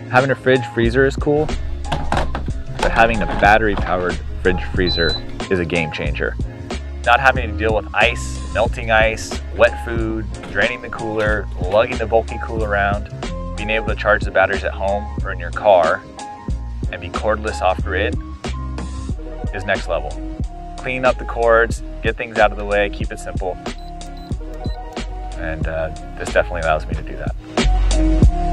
Having a fridge freezer is cool, but having a battery powered fridge freezer is a game changer. Not having to deal with ice, melting ice, wet food, draining the cooler, lugging the bulky cooler around, being able to charge the batteries at home or in your car and be cordless off grid is next level. Clean up the cords, get things out of the way, keep it simple. And this definitely allows me to do that.